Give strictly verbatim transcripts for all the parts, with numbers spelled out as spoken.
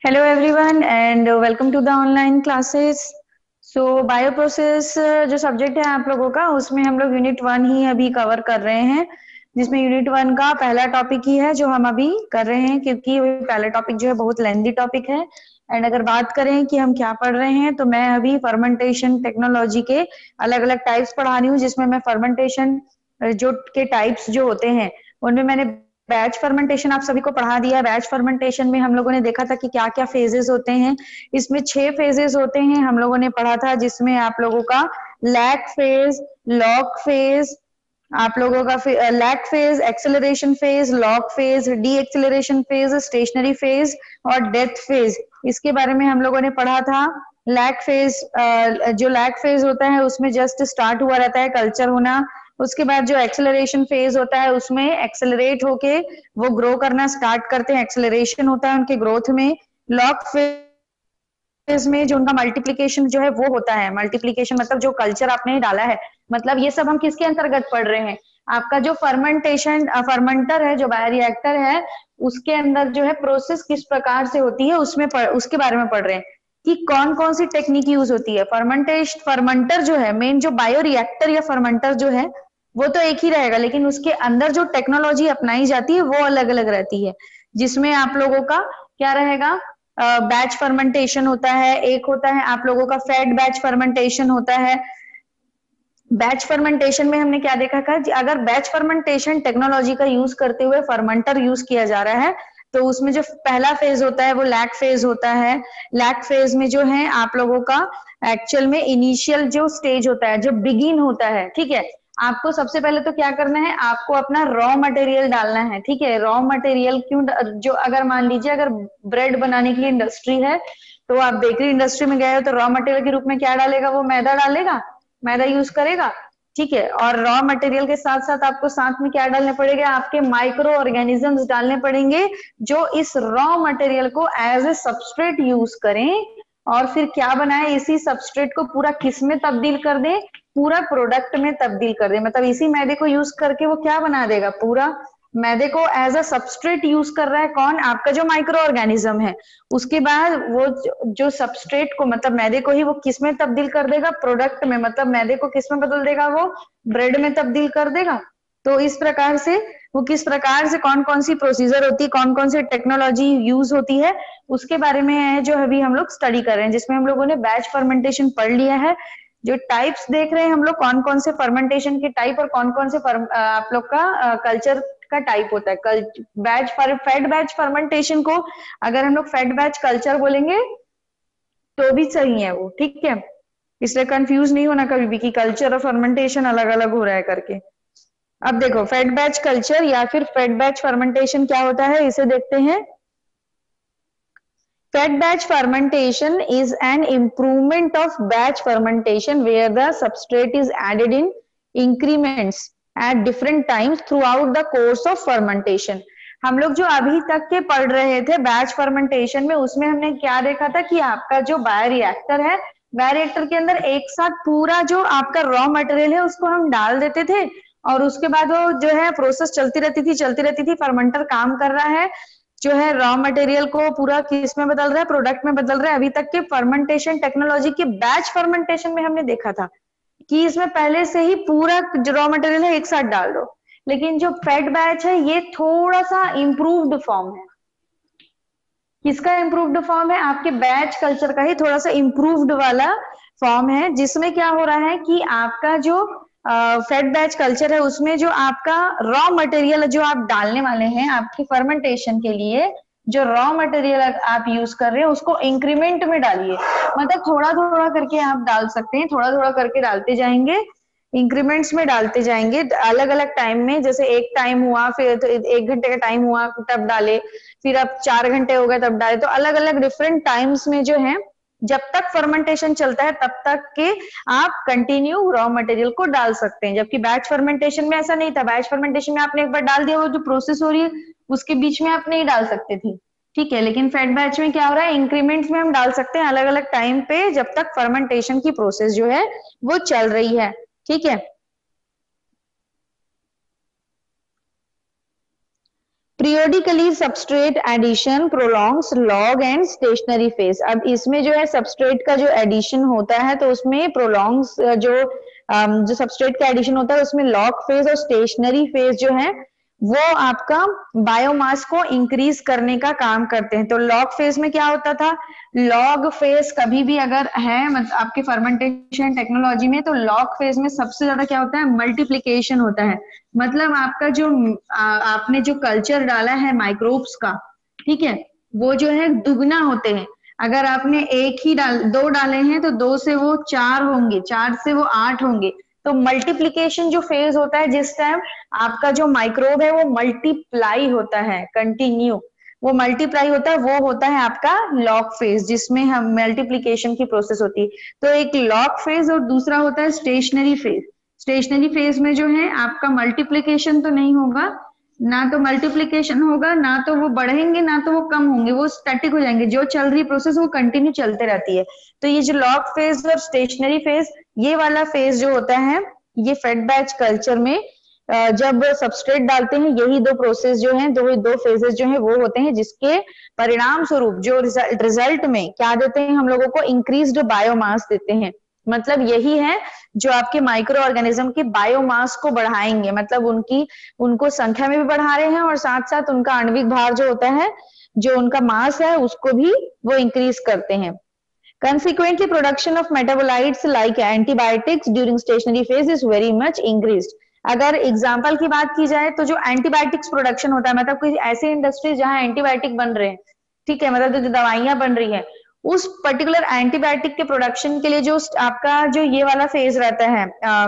Hello everyone and welcome to the online classes. So bioprocess जो subject है आप लोगों का उसमें हम लोग यूनिट वन ही अभी कवर कर रहे हैं, जिसमें यूनिट वन का पहला टॉपिक ही है जो हम अभी कर रहे हैं, क्योंकि पहला टॉपिक जो है बहुत लेंदी टॉपिक है। एंड अगर बात करें कि हम क्या पढ़ रहे हैं, तो मैं अभी फर्मेंटेशन टेक्नोलॉजी के अलग अलग टाइप्स पढ़ा रही हूँ, जिसमें मैं फर्मेंटेशन जो के टाइप्स जो होते हैं उनमें मैंने बैच फर्मेंटेशन आप सभी को पढ़ा दिया। बैच फर्मेंटेशन में हम लोगों ने देखा था कि क्या क्या फेजेस होते हैं। इसमें छह फेजेस होते हैं हम लोगों ने पढ़ा था, जिसमें आप लोगों का लैग फेज, लॉक फेज, आप लोगों का lag phase, acceleration phase, log phase, deceleration phase, stationary phase और डेथ फेज, इसके बारे में हम लोगों ने पढ़ा था। लैग फेज, जो लैग फेज होता है उसमें जस्ट स्टार्ट हुआ रहता है कल्चर होना। उसके बाद जो एक्सेलरेशन फेज होता है उसमें एक्सेलरेट होके वो ग्रो करना स्टार्ट करते हैं, एक्सेलरेशन होता है उनके ग्रोथ में। लॉक फेज में जो उनका मल्टीप्लीकेशन जो है वो होता है, मल्टीप्लीकेशन मतलब जो कल्चर आपने डाला है, मतलब ये सब हम किसके अंतर्गत पढ़ रहे हैं, आपका जो फर्मेंटेशन फर्मेंटर है, जो बायोरिएक्टर है, उसके अंदर जो है प्रोसेस किस प्रकार से होती है उसमें पढ़, उसके बारे में पढ़ रहे हैं कि कौन कौन सी टेक्निक यूज होती है। फर्मेंटेशन फर्मेंटर जो है मेन, जो बायोरिएक्टर या फर्मेंटर जो है वो तो एक ही रहेगा, लेकिन उसके अंदर जो टेक्नोलॉजी अपनाई जाती है वो अलग अलग रहती है, जिसमें आप लोगों का क्या रहेगा, बैच फर्मेंटेशन होता है, एक होता है आप लोगों का फेड बैच फर्मेंटेशन होता है। बैच फर्मेंटेशन में हमने क्या देखा था, अगर बैच फर्मेंटेशन टेक्नोलॉजी का यूज करते हुए फर्मेंटर यूज किया जा रहा है, तो उसमें जो पहला फेज होता है वो लैग फेज होता है। लैग फेज में जो है आप लोगों का एक्चुअल में इनिशियल जो स्टेज होता है, जो बिगिन होता है, ठीक है। आपको सबसे पहले तो क्या करना है, आपको अपना रॉ मटेरियल डालना है, ठीक है। रॉ मटेरियल क्यों, जो अगर मान लीजिए अगर ब्रेड बनाने की इंडस्ट्री है, तो आप बेकरी इंडस्ट्री में गए हो तो रॉ मटेरियल के रूप में क्या डालेगा, वो मैदा डालेगा, मैदा यूज करेगा, ठीक है। और रॉ मटेरियल के साथ साथ आपको साथ में क्या डालने पड़ेगा, आपके माइक्रो ऑर्गेनिजम्स डालने पड़ेंगे, जो इस रॉ मटेरियल को एज ए सबस्ट्रेट यूज करें और फिर क्या बनाए, इसी सबस्ट्रेट को पूरा किस में तब्दील कर दे, पूरा प्रोडक्ट में तब्दील कर दे। मतलब इसी मैदे को यूज करके वो क्या बना देगा, पूरा मैदे को एज अ सबस्ट्रेट यूज कर रहा है कौन, आपका जो माइक्रो ऑर्गेनिज्म है। उसके बाद वो जो सबस्ट्रेट को, मतलब मैदे को ही वो किस में तब्दील कर देगा, प्रोडक्ट में, मतलब मैदे को किस में बदल देगा, वो ब्रेड में तब्दील कर देगा। तो इस प्रकार से वो किस प्रकार से कौन कौन सी प्रोसीजर होती है, कौन कौन सी टेक्नोलॉजी यूज होती है, उसके बारे में है जो अभी हम लोग स्टडी कर रहे हैं, जिसमें हम लोगों ने बैच फर्मेंटेशन पढ़ लिया है। जो टाइप्स देख रहे हैं हम लोग, कौन कौन से फर्मेंटेशन के टाइप और कौन कौन से आप लोग का कल्चर का टाइप होता है। कल बैच फेड बैच फर्मेंटेशन को अगर हम लोग फेड बैच कल्चर बोलेंगे तो भी सही है वो, ठीक है। इसलिए कंफ्यूज नहीं होना कभी भी कि कल्चर और फर्मेंटेशन अलग अलग हो रहा है करके। अब देखो फेड बैच कल्चर या फिर फेड बैच फर्मेंटेशन क्या होता है, इसे देखते हैं। Fed batch fermentation is an improvement of batch fermentation where the substrate is added in increments at different times throughout the course of fermentation. हम लोग जो अभी तक के पढ़ रहे थे बैच फर्मेंटेशन में, उसमें हमने क्या देखा था कि आपका जो बायोरिएक्टर है, बायोरिएक्टर के अंदर एक साथ पूरा जो आपका रॉ मटेरियल है उसको हम डाल देते थे, और उसके बाद वो जो है प्रोसेस चलती रहती थी चलती रहती थी फर्मेंटर काम कर रहा है, जो है रॉ मटेरियल को पूरा किस में बदल रहा है, प्रोडक्ट में बदल रहा है। अभी तक के फर्मेंटेशन टेक्नोलॉजी के बैच फर्मेंटेशन में हमने देखा था कि इसमें पहले से ही पूरा जो रॉ मटेरियल है एक साथ डाल दो, लेकिन जो फेड बैच है ये थोड़ा सा इम्प्रूव्ड फॉर्म है। किसका इम्प्रूव्ड फॉर्म है, आपके बैच कल्चर का ही थोड़ा सा इम्प्रूव्ड वाला फॉर्म है, जिसमें क्या हो रहा है कि आपका जो फेड बैच कल्चर है उसमें जो आपका रॉ मटेरियल जो आप डालने वाले हैं आपकी फर्मेंटेशन के लिए, जो रॉ मटेरियल आप यूज कर रहे हैं उसको इंक्रीमेंट में डालिए, मतलब थोड़ा थोड़ा करके आप डाल सकते हैं, थोड़ा थोड़ा करके डालते जाएंगे, इंक्रीमेंट्स में डालते जाएंगे अलग अलग टाइम में। जैसे एक टाइम हुआ, फिर तो एक घंटे का टाइम हुआ तब डाले, फिर अब चार घंटे हो गए तब डाले, तो अलग अलग डिफरेंट टाइम्स में जो है जब तक फर्मेंटेशन चलता है तब तक के आप कंटिन्यू रॉ मटेरियल को डाल सकते हैं। जबकि बैच फर्मेंटेशन में ऐसा नहीं था, बैच फर्मेंटेशन में आपने एक बार डाल दिया, वो जो प्रोसेस हो रही है उसके बीच में आप नहीं डाल सकते थे, ठीक है। लेकिन फेड बैच में क्या हो रहा है, इंक्रीमेंट्स में हम डाल सकते हैं अलग अलग टाइम पे जब तक फर्मेंटेशन की प्रोसेस जो है वो चल रही है, ठीक है। Periodically substrate addition prolongs log and stationary phase। अब इसमें जो है substrate का जो addition होता है तो उसमें prolongs जो जो substrate का addition होता है उसमें log phase और stationary phase जो है वो आपका बायोमास को इंक्रीज करने का काम करते हैं। तो लॉग फेज में क्या होता था, लॉग फेज कभी भी अगर है मतलब आपके फर्मेंटेशन टेक्नोलॉजी में, तो लॉग फेज में सबसे ज्यादा क्या होता है, मल्टीप्लिकेशन होता है। मतलब आपका जो आ, आपने जो कल्चर डाला है माइक्रोब्स का, ठीक है, वो जो है दुगना होते हैं। अगर आपने एक ही डाल दो डाले हैं तो दो से वो चार होंगे, चार से वो आठ होंगे। तो मल्टीप्लिकेशन जो फेज होता है जिस टाइम आपका जो माइक्रोब है वो मल्टीप्लाई होता है, कंटिन्यू वो मल्टीप्लाई होता है, वो होता है आपका लॉग फेज, जिसमें हम मल्टीप्लिकेशन की प्रोसेस होती है। तो एक लॉग फेज और दूसरा होता है स्टेशनरी फेज। स्टेशनरी फेज में जो है आपका मल्टीप्लिकेशन तो नहीं होगा, ना तो मल्टीप्लिकेशन होगा, ना तो वो बढ़ेंगे ना तो वो कम होंगे, वो स्टैटिक हो जाएंगे। जो चल रही प्रोसेस वो कंटिन्यू चलते रहती है। तो ये जो लॉग फेज और स्टेशनरी फेज, ये वाला फेज जो होता है ये फेड बैच कल्चर में जब सबस्ट्रेट डालते हैं, यही दो प्रोसेस जो हैं, दो दो फेजेस जो हैं वो होते हैं, जिसके परिणाम स्वरूप जो रिजल्ट में क्या देते हैं, हम लोगों को इंक्रीज्ड बायोमास देते हैं। मतलब यही है जो आपके माइक्रो ऑर्गेनिज्म की बायोमास को बढ़ाएंगे, मतलब उनकी उनको संख्या में भी बढ़ा रहे हैं और साथ साथ उनका आणविक भार जो होता है, जो उनका मास है, उसको भी वो इंक्रीज करते हैं। Consequently, production of metabolites like antibiotics during stationary phase is very much increased। अगर एग्जाम्पल की बात की जाए तो जो एंटीबायोटिक्स प्रोडक्शन होता है, मतलब कोई ऐसी इंडस्ट्री जहां एंटीबायोटिक बन रहे हैं, ठीक है, मतलब जो दवाइयां बन रही है, उस पर्टिकुलर एंटीबायोटिक के प्रोडक्शन के लिए जो आपका जो ये वाला फेज रहता है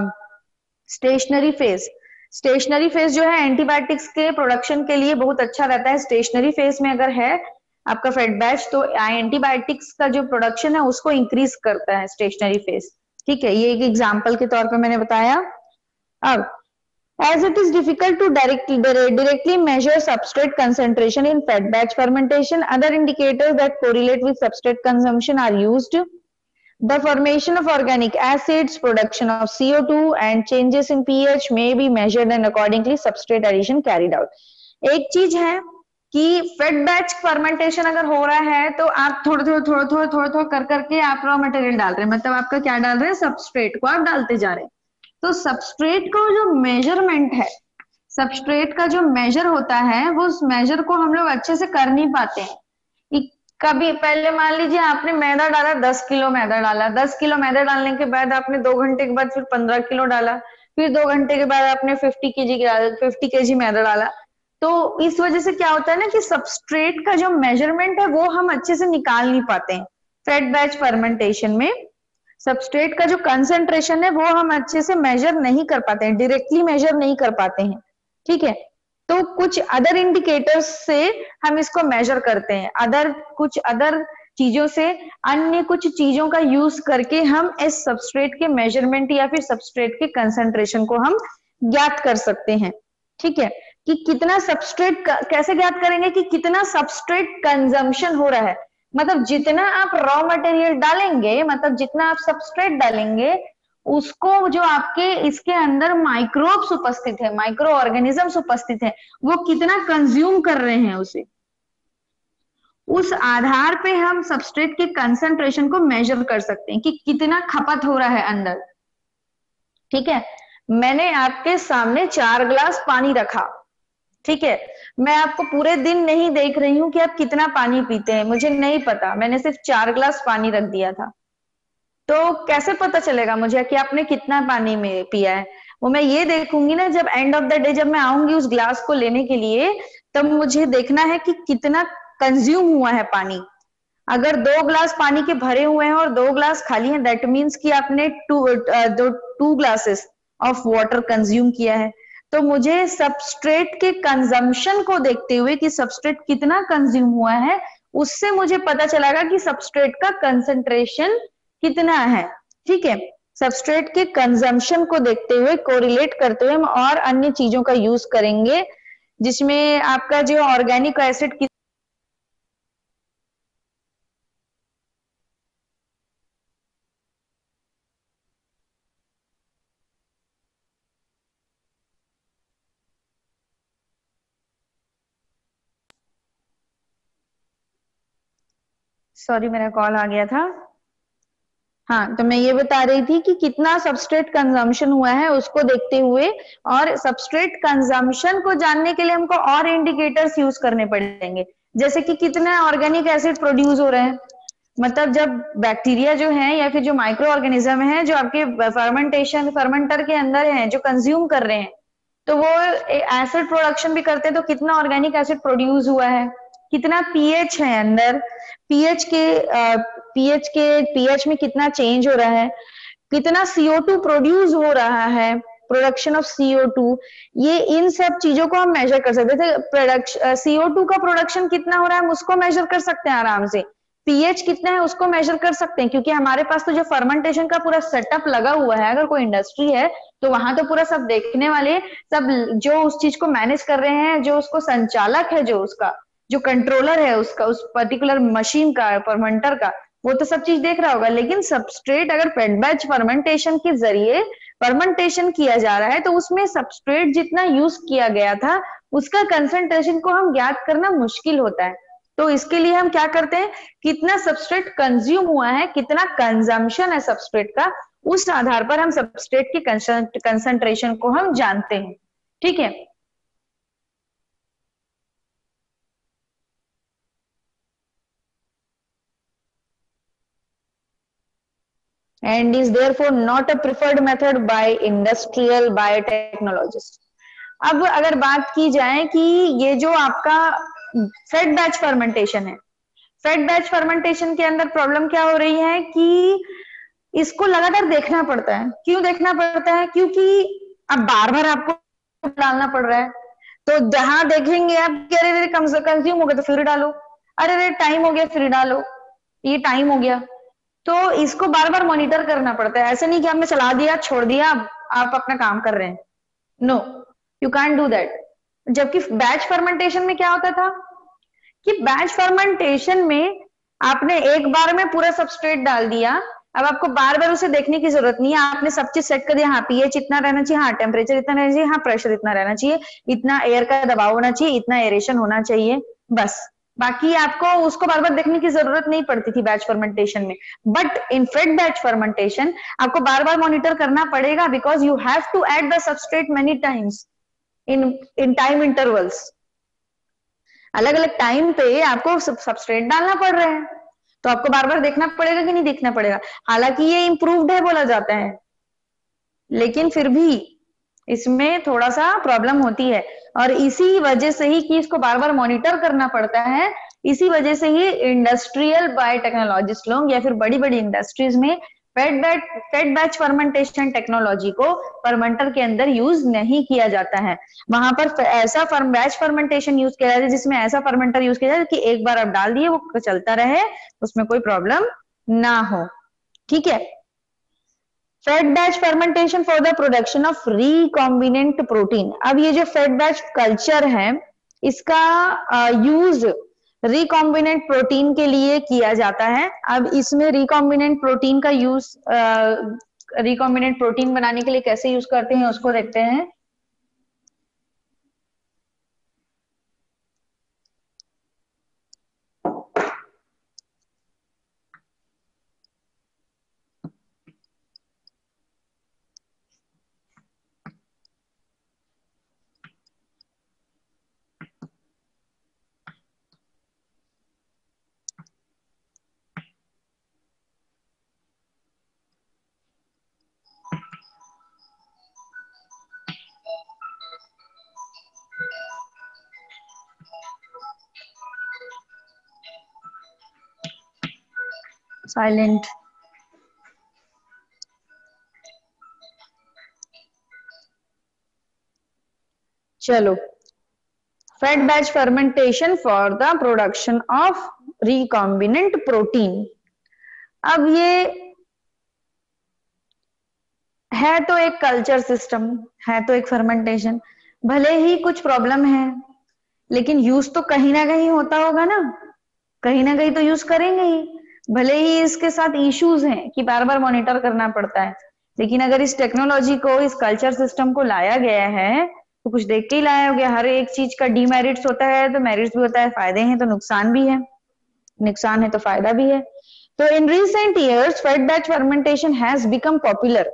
स्टेशनरी फेज, स्टेशनरी फेज जो है एंटीबायोटिक्स के प्रोडक्शन के लिए बहुत अच्छा रहता है। स्टेशनरी फेज में अगर है आपका फेड बैच तो एंटीबायोटिक्स का जो प्रोडक्शन है उसको इंक्रीज करता है स्टेशनरी फेज, ठीक है, ये एक एग्जांपल के तौर पे मैंने बताया। अब as it is difficult to directly directly measure substrate concentration in fed batch fermentation, other indicators that correlate with substrate consumption are used. The formation of organic acids, production of C O two and changes in pH may be measured and accordingly substrate addition carried out। एक चीज है कि fade batch fermentation अगर हो रहा है तो आप थोड़ा थोड़ा थोड़ा थोड़ा थोड़ा थोड़ा कर करके आप रॉ मटेरियल डाल रहे हैं, मतलब आपका क्या डाल रहे हैं, सबस्ट्रेट को आप डालते जा रहे हैं। तो सबस्ट्रेट का जो मेजरमेंट है, सबस्ट्रेट का जो मेजर होता है, वो उस मेजर को हम लोग अच्छे से कर नहीं पाते हैं। कभी पहले मान लीजिए आपने मैदा डाला, दस किलो मैदा डाला, दस किलो मैदा डालने के बाद आपने दो घंटे के बाद फिर पंद्रह किलो डाला, फिर दो घंटे के बाद आपने फिफ्टी केजी फिफ्टी केजी मैदा डाला। तो इस वजह से क्या होता है ना कि सबस्ट्रेट का जो मेजरमेंट है वो हम अच्छे से निकाल नहीं पाते हैं। फेड बैच फर्मेंटेशन में सबस्ट्रेट का जो कंसंट्रेशन है वो हम अच्छे से मेजर नहीं कर पाते हैं, डायरेक्टली मेजर नहीं कर पाते हैं, ठीक है। तो कुछ अदर इंडिकेटर्स से हम इसको मेजर करते हैं, अदर कुछ अदर चीजों से, अन्य कुछ चीजों का यूज करके हम इस सबस्ट्रेट के मेजरमेंट या फिर सबस्ट्रेट के कंसंट्रेशन को हम ज्ञात कर सकते हैं, ठीक है। कि कितना सबस्ट्रेट कैसे ज्ञात करेंगे कि कितना सबस्ट्रेट कंजम्पशन हो रहा है, मतलब जितना आप रॉ मटेरियल डालेंगे, मतलब जितना आप सबस्ट्रेट डालेंगे, उसको जो आपके इसके अंदर माइक्रोब्स उपस्थित है, माइक्रो ऑर्गेनिजम्स उपस्थित है, वो कितना कंज्यूम कर रहे हैं उसे, उस आधार पे हम सबस्ट्रेट के कंसंट्रेशन को मेजर कर सकते हैं कि कितना खपत हो रहा है अंदर, ठीक है। मैंने आपके सामने चार ग्लास पानी रखा, ठीक है, मैं आपको पूरे दिन नहीं देख रही हूं कि आप कितना पानी पीते हैं, मुझे नहीं पता, मैंने सिर्फ चार ग्लास पानी रख दिया था। तो कैसे पता चलेगा मुझे कि आपने कितना पानी में पिया है? वो मैं ये देखूंगी ना जब एंड ऑफ द डे जब मैं आऊंगी उस ग्लास को लेने के लिए, तब मुझे देखना है कि कितना कंज्यूम हुआ है पानी। अगर दो ग्लास पानी के भरे हुए हैं और दो ग्लास खाली हैं, दैट मीन्स कि आपने टू दो two glasses of water consume किया है। तो मुझे सबस्ट्रेट के कंजम्पशन को देखते हुए कि सबस्ट्रेट कितना कंज्यूम हुआ है, उससे मुझे पता चलेगा कि सबस्ट्रेट का कंसंट्रेशन कितना है, ठीक है। सबस्ट्रेट के कंजम्पशन को देखते हुए, कोरिलेट करते हुए हम और अन्य चीजों का यूज करेंगे, जिसमें आपका जो ऑर्गेनिक एसिड सॉरी मेरा कॉल आ गया था। हाँ, तो मैं ये बता रही थी कि कितना सबस्ट्रेट कंजम्पशन हुआ है उसको देखते हुए, और सबस्ट्रेट कंजम्पशन को जानने के लिए हमको और इंडिकेटर्स यूज करने पड़ेंगे, जैसे कि कितना ऑर्गेनिक एसिड प्रोड्यूस हो रहे हैं। मतलब जब बैक्टीरिया जो है या फिर जो माइक्रो ऑर्गेनिज्म है जो आपके फर्मेंटेशन फर्मेंटर के अंदर है जो कंज्यूम कर रहे हैं, तो वो एसिड प्रोडक्शन भी करते हैं, तो कितना ऑर्गेनिक एसिड प्रोड्यूस हुआ है, कितना पीएच है अंदर, पीएच के पीएच के पीएच में कितना चेंज हो रहा है, कितना सीओ टू प्रोड्यूस हो रहा है, प्रोडक्शन ऑफ सीओ टू, ये इन सब चीजों को हम मेजर कर सकते थे। प्रोडक्शन सीओ टू का प्रोडक्शन कितना हो रहा है हम उसको मेजर कर सकते हैं आराम से, पीएच कितना है उसको मेजर कर सकते हैं, क्योंकि हमारे पास तो जो फर्मेंटेशन का पूरा सेटअप लगा हुआ है, अगर कोई इंडस्ट्री है तो वहां तो पूरा सब देखने वाले, सब जो उस चीज को मैनेज कर रहे हैं, जो उसको संचालक है, जो उसका जो कंट्रोलर है उसका उस पर्टिकुलर मशीन का फर्मेंटर का, वो तो सब चीज देख रहा होगा। लेकिन सबस्ट्रेट अगर फेड बैच फर्मेंटेशन के जरिए फर्मेंटेशन किया जा रहा है तो उसमें सबस्ट्रेट जितना यूज किया गया था उसका कंसंट्रेशन को हम ज्ञात करना मुश्किल होता है। तो इसके लिए हम क्या करते हैं, कितना सबस्ट्रेट कंज्यूम हुआ है, कितना कंजम्पशन है सबस्ट्रेट का, उस आधार पर हम सबस्ट्रेट की कंसंट्रेशन को हम जानते हैं। ठीक है, and is therefore not a preferred method by industrial biotechnologists। अब अगर बात की जाए कि ये जो आपका फेड बैच फर्मेंटेशन है, फेड बैच फर्मेंटेशन के अंदर प्रॉब्लम क्या हो रही है कि इसको लगातार देखना पड़ता है। क्यों देखना पड़ता है? क्योंकि अब बार बार आपको डालना पड़ रहा है, तो जहां देखेंगे आप कि अरे अरे कंज्यूम हो गया तो फिर डालो, अरे अरे टाइम हो गया फिर डालो, ये टाइम हो गया, तो इसको बार बार मॉनिटर करना पड़ता है। ऐसा नहीं कि आपने चला दिया छोड़ दिया आप अपना काम कर रहे हैं, no, you can do that. जबकि बैच फर्मेंटेशन में क्या होता था कि बैच फर्मेंटेशन में आपने एक बार में पूरा सबस्ट्रेट डाल दिया, अब आपको बार बार उसे देखने की जरूरत नहीं है, आपने सब चीज सेट कर दिया, हाँ पीएच इतना रहना चाहिए, हाँ टेम्परेचर इतना रहना चाहिए, हाँ प्रेशर इतना रहना चाहिए, इतना एयर का दबाव होना चाहिए, इतना एरेशन होना चाहिए, बस। बाकी आपको उसको बार बार देखने की जरूरत नहीं पड़ती थी बैच फर्मेंटेशन में। But in fed batch fermentation आपको बार बार मॉनिटर करना पड़ेगा, because you have to add the substrate many times in in time intervals. अलग अलग टाइम पे आपको सबस्ट्रेट डालना पड़ रहा है, तो आपको बार बार देखना पड़ेगा कि नहीं देखना पड़ेगा। हालांकि ये इम्प्रूव्ड है बोला जाता है, लेकिन फिर भी इसमें थोड़ा सा प्रॉब्लम होती है, और इसी वजह से ही कि इसको बार बार मॉनिटर करना पड़ता है, इसी वजह से ही इंडस्ट्रियल बायोटेक्नोलॉजिस्ट लोग या फिर बड़ी बड़ी इंडस्ट्रीज में fed batch fed batch fermentation technology को फर्मेंटर के अंदर यूज नहीं किया जाता है। वहां पर ऐसा फर्म बैच फर्मेंटेशन यूज किया जाता है जिसमें ऐसा फर्मेंटर यूज किया जाता है कि एक बार आप डाल दिए वो चलता रहे, उसमें कोई प्रॉब्लम ना हो। ठीक है, fed batch fermentation for the production of recombinant protein. अब ये जो फेड बैच कल्चर है इसका यूज रिकॉम्बिनेंट प्रोटीन के लिए किया जाता है। अब इसमें रिकॉम्बिनेंट प्रोटीन का यूज रिकॉम्बिनेंट प्रोटीन बनाने के लिए कैसे यूज करते हैं उसको देखते हैं। साइलेंट। चलो, fed batch fermentation for the production of recombinant protein. अब ये है तो एक कल्चर सिस्टम, है तो एक फर्मेंटेशन, भले ही कुछ प्रॉब्लम है लेकिन यूज तो कहीं ना कहीं होता होगा ना, कहीं ना कहीं तो यूज करेंगे ही, भले ही इसके साथ इश्यूज हैं कि बार बार मॉनिटर करना पड़ता है। लेकिन अगर इस टेक्नोलॉजी को, इस कल्चर सिस्टम को लाया गया है तो कुछ देख के ही लाया हो गया। हर एक चीज का डीमेरिट्स होता है तो मेरिट्स भी होता है, फायदे हैं तो नुकसान भी है। नुकसान है तो फायदा भी है। तो in recent years fed batch fermentation has become popular.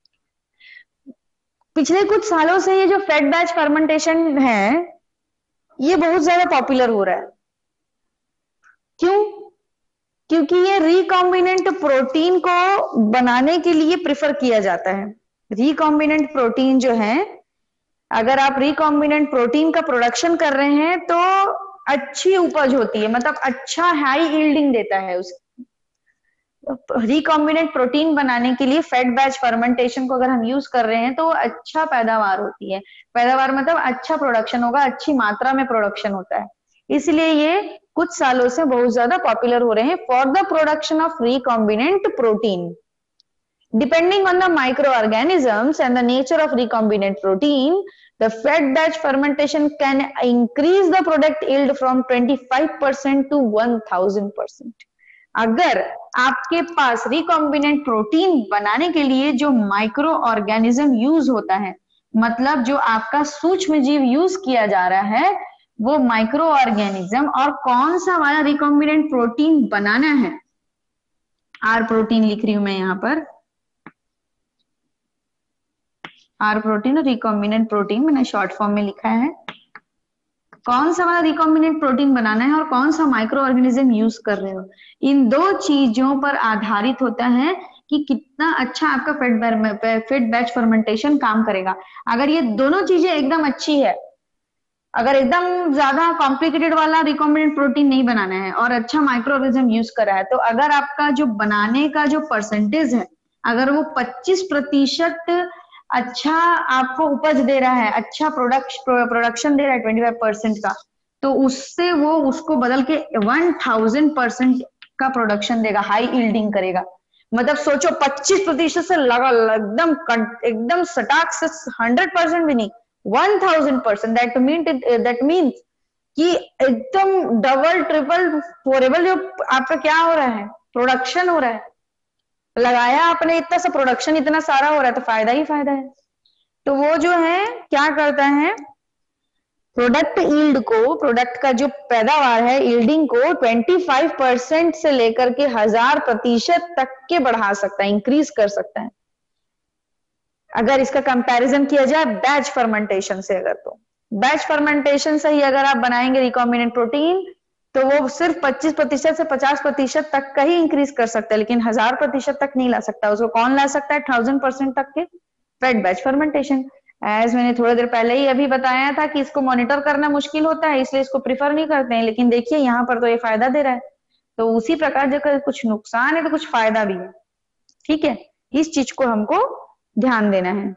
पिछले कुछ सालों से ये जो फेड बैच फर्मेंटेशन है ये बहुत ज्यादा पॉपुलर हो रहा है। क्यों? क्योंकि ये रिकॉम्बिनेंट प्रोटीन को बनाने के लिए प्रेफर किया जाता है। रिकॉम्बिनेंट प्रोटीन जो है, अगर आप रिकॉम्बिनेंट प्रोटीन का प्रोडक्शन कर रहे हैं तो अच्छी उपज होती है, मतलब अच्छा हाई यील्डिंग देता है। उस रिकॉम्बिनेंट प्रोटीन बनाने के लिए फेड बैच फर्मेंटेशन को अगर हम यूज कर रहे हैं तो अच्छा पैदावार होती है। पैदावार मतलब अच्छा प्रोडक्शन होगा, अच्छी मात्रा में प्रोडक्शन होता है। इसलिए ये कुछ सालों से बहुत ज्यादा पॉपुलर हो रहे हैं for the production of recombinant protein. Depending on the microorganisms and the nature of recombinant protein, the fed batch fermentation can increase the product yield from twenty-five percent to one thousand percent. अगर आपके पास recombinant protein बनाने के लिए जो micro organism use होता है, मतलब जो आपका सूक्ष्म जीव यूज किया जा रहा है, वो माइक्रो ऑर्गेनिज्म और कौन सा वाला रिकॉम्बिनेंट प्रोटीन बनाना है, आर प्रोटीन लिख रही हूं मैं यहाँ पर, आर प्रोटीन और रिकॉम्बिनेंट प्रोटीन मैंने शॉर्ट फॉर्म में लिखा है। कौन सा वाला रिकॉम्बिनेंट प्रोटीन बनाना है और कौन सा माइक्रो ऑर्गेनिज्म यूज कर रहे हो, इन दो चीजों पर आधारित होता है कि कितना अच्छा आपका फेड फेड बैच फर्मेंटेशन काम करेगा। अगर ये दोनों चीजें एकदम अच्छी है, अगर एकदम ज्यादा कॉम्प्लिकेटेड वाला रिकॉम्बिनेंट प्रोटीन नहीं बनाना है और अच्छा माइक्रो ऑर्गेनिज्म यूज कर रहा है, तो अगर आपका जो बनाने का जो परसेंटेज है, अगर वो पच्चीस प्रतिशत अच्छा आपको उपज दे रहा है, अच्छा प्रोडक्ट प्रोडक्शन दे रहा है पच्चीस परसेंट का, तो उससे वो उसको बदल के एक परसेंट का प्रोडक्शन देगा, हाई यील्डिंग करेगा। मतलब सोचो पच्चीस प्रतिशत से लगा एकदम एकदम सटाक से हंड्रेड परसेंट भी नहीं, one thousand percent. That mean that means कि एकदम डबल ट्रिपल फोरेबल जो आपका क्या हो रहा है, प्रोडक्शन हो रहा है। लगाया आपने इतना सा, प्रोडक्शन इतना सारा हो रहा है, तो फायदा ही फायदा है। तो वो जो है क्या करता है, प्रोडक्ट यील्ड को, प्रोडक्ट का जो पैदावार है, यील्डिंग को पच्चीस परसेंट से लेकर के हजार प्रतिशत तक के बढ़ा सकता है, इंक्रीज कर सकता है। अगर इसका कंपैरिजन किया जाए बैच फर्मेंटेशन से, अगर तो बैच फर्मेंटेशन से ही अगर आप बनाएंगे रिकॉम्बिनेंट प्रोटीन, तो वो सिर्फ पच्चीस प्रतिशत से पचास प्रतिशत तक का ही इंक्रीज कर सकता है, लेकिन हजार प्रतिशत तक नहीं ला सकता। उसको कौन ला सकता है थाउजेंड परसेंट तक के? Fade batch fermentation. एज मैंने थोड़ी देर पहले ही अभी बताया था कि इसको मॉनिटर करना मुश्किल होता है, इसलिए इसको प्रिफर नहीं करते हैं, लेकिन देखिए यहाँ पर तो ये फायदा दे रहा है। तो उसी प्रकार जब कुछ नुकसान है तो कुछ फायदा भी है। ठीक है, इस चीज को हमको ध्यान देना है।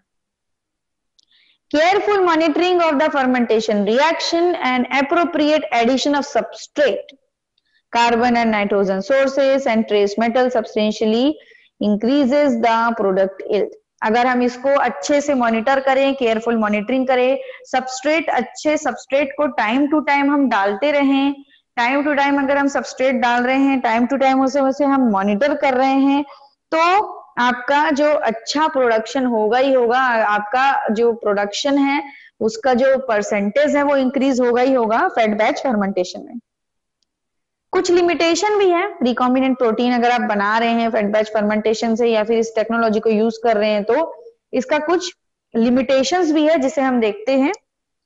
Careful monitoring of the fermentation reaction and appropriate addition of substrate, carbon and nitrogen sources and trace metal substantially increases the product yield. अगर हम इसको अच्छे से मॉनिटर करें, केयरफुल मॉनिटरिंग करें, सबस्ट्रेट अच्छे सबस्ट्रेट को टाइम टू टाइम हम डालते रहें, टाइम टू टाइम अगर हम सबस्ट्रेट डाल रहे हैं, टाइम टू टाइम उसे वैसे हम मॉनिटर कर रहे हैं, तो आपका जो अच्छा प्रोडक्शन होगा ही होगा। आपका जो प्रोडक्शन है उसका जो परसेंटेज है वो इंक्रीज होगा ही होगा फेड बैच फर्मेंटेशन में। कुछ लिमिटेशन भी है, रिकॉम्बिनेंट प्रोटीन अगर आप बना रहे हैं फेड बैच फर्मेंटेशन से या फिर इस टेक्नोलॉजी को यूज कर रहे हैं, तो इसका कुछ लिमिटेशंस भी है जिसे हम देखते हैं।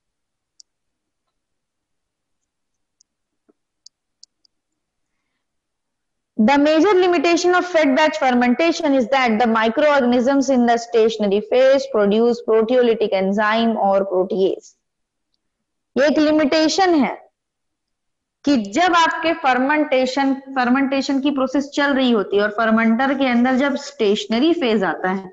The major limitation of fed batch fermentation is that the microorganisms in the stationary phase produce proteolytic enzyme और protease। ये एक लिमिटेशन है कि जब आपके फर्मेंटेशन फर्मेंटेशन की प्रोसेस चल रही होती है और फर्मेंटर के अंदर जब स्टेशनरी फेज आता है,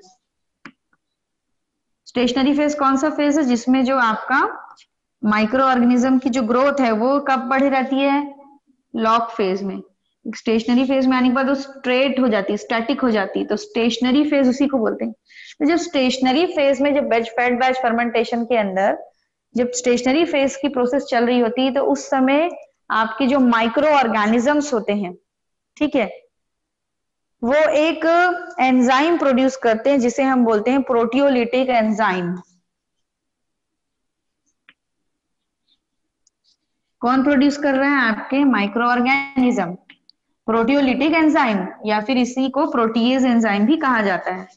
स्टेशनरी फेज कौन सा फेज है? जिसमें जो आपका माइक्रो ऑर्गेनिज्म की जो ग्रोथ है वो कब बढ़ी रहती है? लॉग फेज में। स्टेशनरी फेज में आने के बाद वो स्ट्रेट हो जाती है, स्टैटिक हो जाती है, तो स्टेशनरी फेज उसी को बोलते हैं। तो जब स्टेशनरी फेज में, जब बैच फेड बैच फर्मेंटेशन के अंदर जब स्टेशनरी फेज की प्रोसेस चल रही होती है, तो उस समय आपके जो माइक्रो ऑर्गेनिजम्स होते हैं, ठीक है, वो एक एंजाइम प्रोड्यूस करते हैं जिसे हम बोलते हैं प्रोटियोलिटिक एंजाइम। कौन प्रोड्यूस कर रहा है? आपके माइक्रो ऑर्गेनिज्म। प्रोटियोलिटिक एंजाइम या फिर इसी को प्रोटीएज एंजाइम भी कहा जाता है।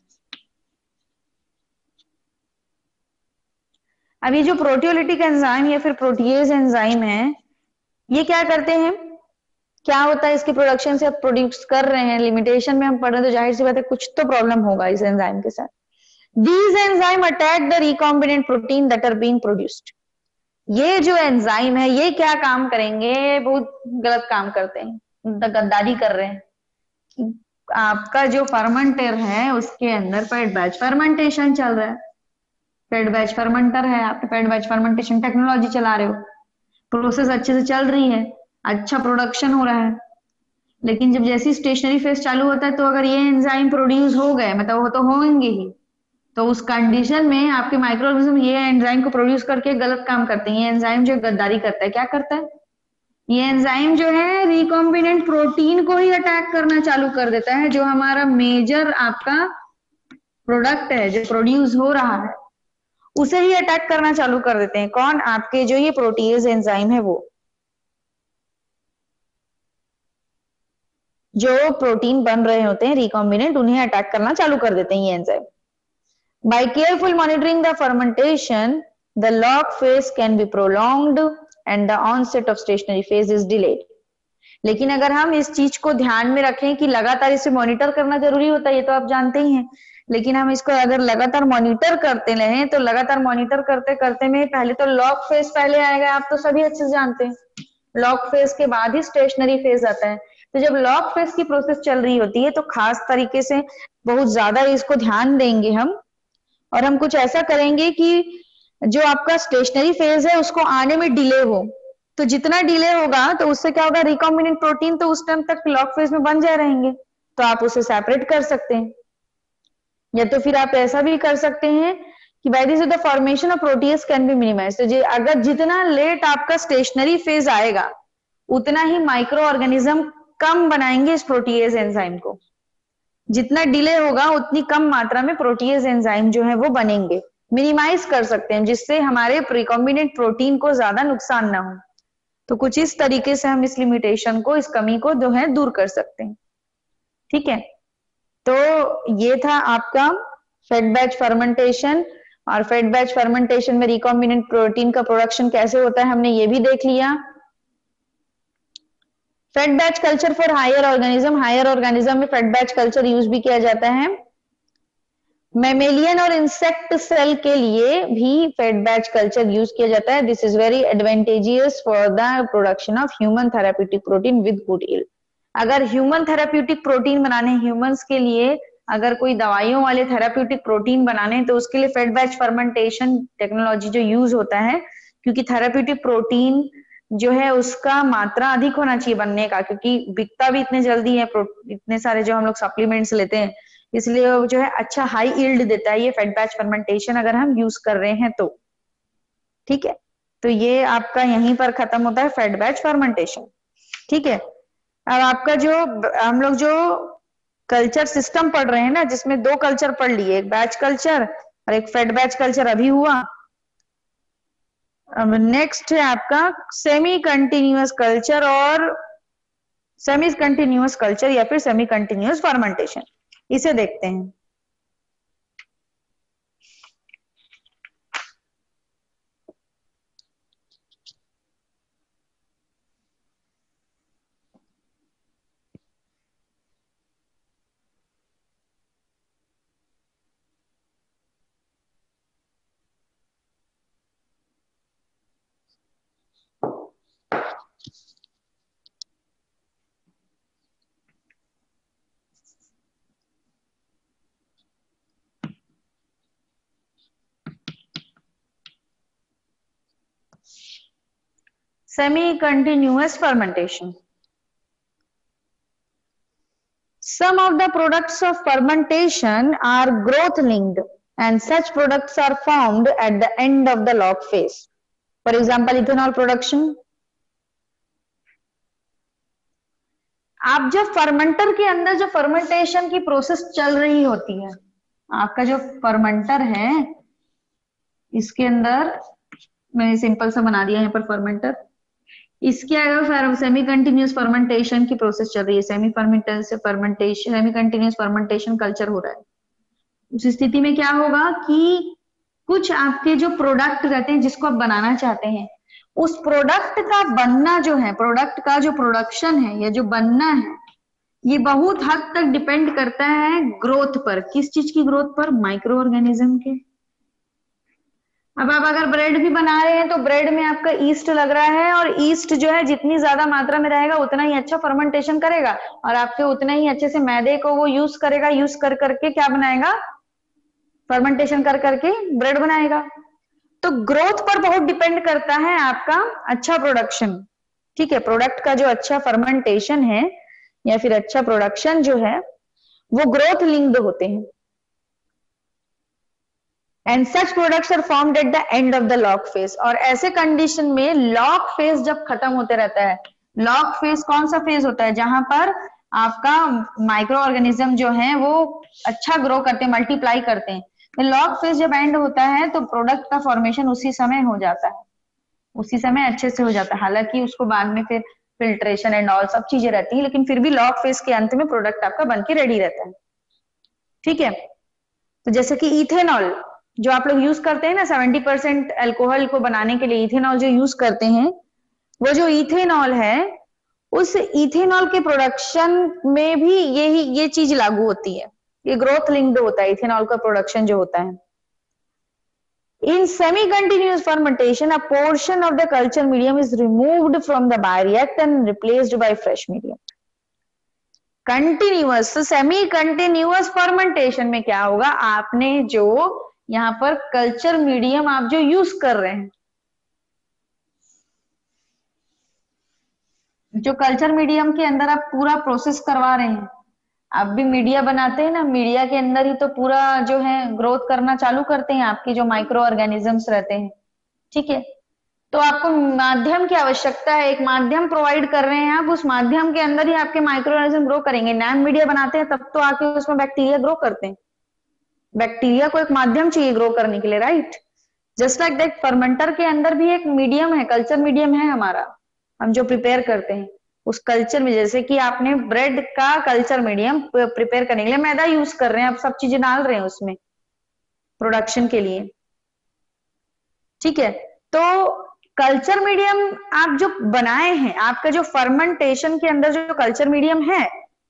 अब ये जो प्रोटियोलिटिक एंजाइम या फिर प्रोटीएज एंजाइम है, ये क्या करते हैं, क्या होता है इसके प्रोडक्शन से, आप प्रोड्यूस कर रहे हैं, लिमिटेशन में हम पढ़ रहे हैं, तो जाहिर सी बात है कुछ तो प्रॉब्लम होगा इस एंजाइम के साथ। These enzyme attack the recombinant protein that are being produced. ये जो एंजाइम है ये क्या काम करेंगे, बहुत गलत काम करते हैं, गद्दारी कर रहे हैं। आपका जो फर्मेंटर है उसके अंदर फेड बैच फर्मेंटेशन चल रहा है, फेड बैच फर्मेंटर है, आप फेड बैच फर्मेंटेशन टेक्नोलॉजी चला रहे हो, प्रोसेस अच्छे से चल रही है, अच्छा प्रोडक्शन हो रहा है, लेकिन जब जैसी स्टेशनरी फेज चालू होता है तो अगर ये एंजाइम प्रोड्यूस हो गए, मतलब वो तो होंगे ही, तो उस कंडीशन में आपके माइक्रोऑर्गेनिज्म ये एंजाइम को प्रोड्यूस करके गलत काम करते हैं। ये एंजाइम जो गद्दारी करता है, क्या करता है, ये एंजाइम जो है रिकॉम्बिनेंट प्रोटीन को ही अटैक करना चालू कर देता है, जो हमारा मेजर आपका प्रोडक्ट है जो प्रोड्यूस हो रहा है उसे ही अटैक करना चालू कर देते हैं। कौन, आपके जो ये प्रोटीएज एंजाइम है, वो जो प्रोटीन बन रहे होते हैं रिकॉम्बिनेंट, उन्हें अटैक करना चालू कर देते हैं ये enzyme. By careful monitoring the fermentation, the log phase can be prolonged and the onset of stationary phase is delayed. लेकिन अगर हम इस चीज को ध्यान में रखें कि लगातार इसे मॉनिटर करना जरूरी होता है, ये तो आप जानते ही हैं, लेकिन हम इसको अगर लगातार मॉनिटर करते रहें तो लगातार मॉनिटर करते करते में पहले तो लॉग फेज पहले आएगा, आप तो सभी अच्छे से जानते हैं, लॉग फेज के बाद ही स्टेशनरी फेज आता है। तो जब लॉग फेज की प्रोसेस चल रही होती है तो खास तरीके से बहुत ज्यादा इसको ध्यान देंगे हम, और हम कुछ ऐसा करेंगे कि जो आपका स्टेशनरी फेज है उसको आने में डिले हो। तो जितना डिले होगा तो उससे क्या होगा, रिकॉम्बिनेंट प्रोटीन तो उस टाइम तक लॉग फेज में बन जाए रहेंगे, तो आप उसे सेपरेट कर सकते हैं। या तो फिर आप ऐसा भी कर सकते हैं कि by this the formation of protease can be minimise. तो जे अगर जितना लेट आपका स्टेशनरी फेज आएगा उतना ही माइक्रो ऑर्गेनिज्म कम बनाएंगे इस प्रोटीएज एंजाइम को, जितना डिले होगा उतनी कम मात्रा में प्रोटीएज एंजाइम जो है वो बनेंगे, मिनिमाइज कर सकते हैं, जिससे हमारे रिकॉम्बिनेंट प्रोटीन को ज्यादा नुकसान ना हो। तो कुछ इस तरीके से हम इस लिमिटेशन को, इस कमी को जो है दूर कर सकते हैं। ठीक है, तो ये था आपका फेड बैच फर्मेंटेशन, और फेड बैच फर्मेंटेशन में रिकॉम्बिनेंट प्रोटीन का प्रोडक्शन कैसे होता है हमने ये भी देख लिया। Fed batch culture for higher organism, higher organism में फेड बैच कल्चर यूज भी किया जाता है। मैमेलियन और इंसेक्ट सेल के लिए भी फेड बैच कल्चर यूज किया जाता है। This is very advantageous for the production of human therapeutic protein with good yield. अगर ह्यूमन थेराप्यूटिक प्रोटीन बनाने, ह्यूमंस के लिए अगर कोई दवाइयों वाले थेराप्यूटिक प्रोटीन बनाने, तो उसके लिए फेड बैच फर्मेंटेशन टेक्नोलॉजी जो यूज होता है, क्योंकि थेराप्यूटिक प्रोटीन जो है उसका मात्रा अधिक होना चाहिए बनने का, क्योंकि बिकता भी इतने जल्दी है, इतने सारे जो हम लोग सप्लीमेंट्स लेते हैं, इसलिए वो जो है अच्छा हाई यील्ड देता है ये फेड बैच फर्मेंटेशन अगर हम यूज कर रहे हैं तो। ठीक है, तो ये आपका यहीं पर खत्म होता है फेड बैच फर्मेंटेशन। ठीक है, अब आपका जो हम लोग जो कल्चर सिस्टम पढ़ रहे हैं ना, जिसमें दो कल्चर पढ़ लिए, एक बैच कल्चर और एक फेड बैच कल्चर अभी हुआ। अब नेक्स्ट है आपका सेमी कंटिन्यूअस कल्चर और सेमी कंटिन्यूअस कल्चर या फिर सेमी कंटिन्यूअस फर्मेंटेशन, इसे देखते हैं। Semi-continuous fermentation. Some of the products of fermentation are growth linked and such products are formed at the end of the log phase. For example, ethanol production. आप जब fermenter के अंदर जो fermentation की process चल रही होती है, आपका जो फर्मेंटर है इसके अंदर मैंने सिंपल सा बना दिया यहाँ पर फर्मेंटर, इसके अलावा सेमी कंटिन्यूस फर्मेंटेशन की प्रोसेस चल रही है, semi fermentation fermentation semi continuous fermentation culture हो रहा है। उस स्थिति में क्या होगा कि कुछ आपके जो प्रोडक्ट रहते हैं जिसको आप बनाना चाहते हैं, उस प्रोडक्ट का बनना जो है, प्रोडक्ट का जो प्रोडक्शन है या जो बनना है, ये बहुत हद तक डिपेंड करता है ग्रोथ पर। किस चीज की ग्रोथ पर? माइक्रो ऑर्गेनिज्म के। अब आप अगर ब्रेड भी बना रहे हैं तो ब्रेड में आपका ईस्ट लग रहा है, और ईस्ट जो है जितनी ज्यादा मात्रा में रहेगा उतना ही अच्छा फर्मेंटेशन करेगा, और आपके उतना ही अच्छे से मैदे को वो यूज करेगा, यूज कर करके क्या बनाएगा? फर्मेंटेशन कर करके ब्रेड बनाएगा। तो ग्रोथ पर बहुत डिपेंड करता है आपका अच्छा प्रोडक्शन। ठीक है, प्रोडक्ट का जो अच्छा फर्मेंटेशन है या फिर अच्छा प्रोडक्शन जो है वो ग्रोथ लिंक्ड होते हैं। And such products are formed at the end of the log phase. और ऐसे कंडीशन में लॉग फेज जब खत्म होते रहता है, लॉग फेज कौन सा फेज होता है? जहां पर आपका माइक्रो ऑर्गेनिज्म जो है वो अच्छा ग्रो करते हैं, मल्टीप्लाई करते हैं। लॉग फेज जब एंड होता है तो प्रोडक्ट का फॉर्मेशन उसी समय हो जाता है, उसी समय अच्छे से हो जाता है। हालांकि उसको बाद में फिर फिल्ट्रेशन एंड ऑल सब चीजें रहती है, लेकिन फिर भी लॉग फेज के अंत में प्रोडक्ट आपका बन के रेडी रहता है। ठीक है, तो जैसे कि इथेनॉल जो आप लोग यूज करते हैं ना, सेवेंटी परसेंट अल्कोहल को बनाने के लिए इथेनॉल जो यूज करते हैं, वो जो इथेनॉल है उस इथेनॉल के प्रोडक्शन में भी यही ये चीज लागू होती है, ये ग्रोथ लिंक्ड होता है इथेनॉल का प्रोडक्शन जो होता है। In semi-continuous fermentation, a portion of the culture medium is removed from the bioreactor and replaced by fresh medium. Continuous, so semi-continuous fermentation में क्या होगा? आपने जो यहाँ पर कल्चर मीडियम आप जो यूज कर रहे हैं, जो कल्चर मीडियम के अंदर आप पूरा प्रोसेस करवा रहे हैं, आप भी मीडिया बनाते हैं ना, मीडिया के अंदर ही तो पूरा जो है ग्रोथ करना चालू करते हैं आपके जो माइक्रो ऑर्गेनिजम्स रहते हैं। ठीक है, तो आपको माध्यम की आवश्यकता है, एक माध्यम प्रोवाइड कर रहे हैं आप, उस माध्यम के अंदर ही आपके माइक्रो ऑर्गेनिज्म ग्रो करेंगे। नैन मीडिया बनाते हैं तब तो आके उसमें बैक्टीरिया ग्रो करते हैं, बैक्टीरिया को एक माध्यम चाहिए ग्रो करने के लिए, right? Just like that fermenter के अंदर भी एक मीडियम है, कल्चर मीडियम है हमारा, हम जो प्रिपेयर करते हैं उस कल्चर में। जैसे कि आपने ब्रेड का कल्चर मीडियम प्रिपेयर करने के लिए मैदा यूज कर रहे हैं, आप सब चीजें डाल रहे हैं उसमें प्रोडक्शन के लिए। ठीक है, तो कल्चर मीडियम आप जो बनाए हैं, आपका जो फर्मेंटेशन के अंदर जो कल्चर मीडियम है,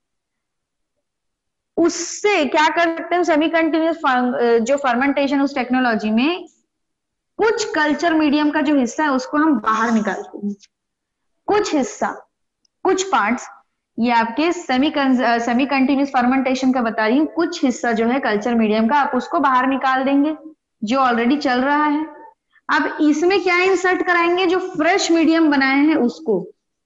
उससे क्या करते हैं? सेमी कंटिन्यूस जो फर्मेंटेशन उस टेक्नोलॉजी में कुछ कल्चर मीडियम का जो हिस्सा है उसको हम बाहर निकालते हैं, कुछ हिस्सा, कुछ पार्ट्स, ये आपके सेमी सेमी कंटिन्यूस फर्मेंटेशन का बता रही हूँ, कुछ हिस्सा जो है कल्चर मीडियम का आप उसको बाहर निकाल देंगे जो ऑलरेडी चल रहा है। अब इसमें क्या इंसर्ट कराएंगे? जो फ्रेश मीडियम बनाए हैं उसको,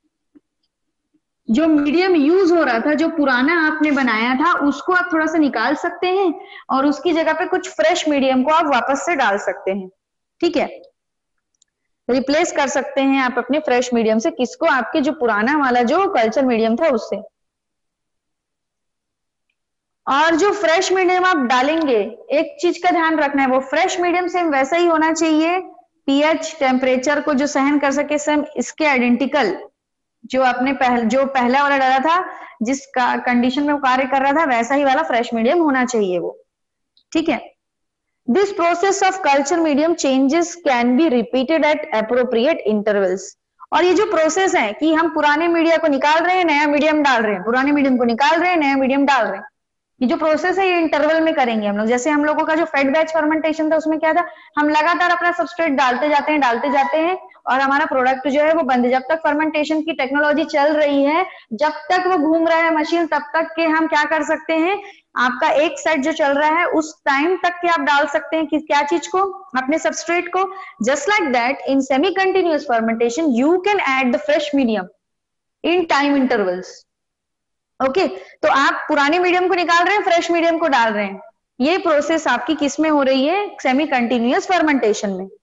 जो मीडियम यूज हो रहा था, जो पुराना आपने बनाया था, उसको आप थोड़ा सा निकाल सकते हैं और उसकी जगह पे कुछ फ्रेश मीडियम को आप वापस से डाल सकते हैं। ठीक है, रिप्लेस कर सकते हैं आप अपने फ्रेश मीडियम से। किसको? आपके जो पुराना वाला जो कल्चर मीडियम था उससे। और जो फ्रेश मीडियम आप डालेंगे, एक चीज का ध्यान रखना है, वो फ्रेश मीडियम सेम वैसा ही होना चाहिए, पीएच टेम्परेचर को जो सहन कर सके, सेम इसके आइडेंटिकल जो आपने पहले जो पहला वाला डाला था, जिस कंडीशन में वो कार्य कर रहा था, वैसा ही वाला फ्रेश मीडियम होना चाहिए वो। ठीक है, this process of culture medium changes can be repeated at appropriate intervals. और ये जो प्रोसेस है कि हम पुराने मीडिया को निकाल रहे हैं, नया मीडियम डाल रहे हैं, पुराने मीडियम को निकाल रहे हैं, नया मीडियम डाल रहे हैं, ये जो प्रोसेस है ये इंटरवल में करेंगे हम लोग। जैसे हम लोगों का जो फेड बैच फर्मेंटेशन था उसमें क्या था, हम लगातार अपना सबस्ट्रेट डालते जाते हैं डालते जाते हैं और हमारा प्रोडक्ट जो है वो बंद, जब तक फर्मेंटेशन की टेक्नोलॉजी चल रही है, जब तक वो घूम रहा है मशीन, तब तक के हम क्या कर सकते हैं, आपका एक सेट जो चल रहा है उस टाइम तक के आप डाल सकते हैं कि क्या चीज को, अपने सबस्ट्रेट को। Just like that in semi continuous fermentation you can add the fresh medium in time intervals. Okay, तो आप पुराने मीडियम को निकाल रहे हैं, फ्रेश मीडियम को डाल रहे हैं, ये प्रोसेस आपकी किस में हो रही है? सेमी कंटिन्यूअस फर्मेंटेशन में।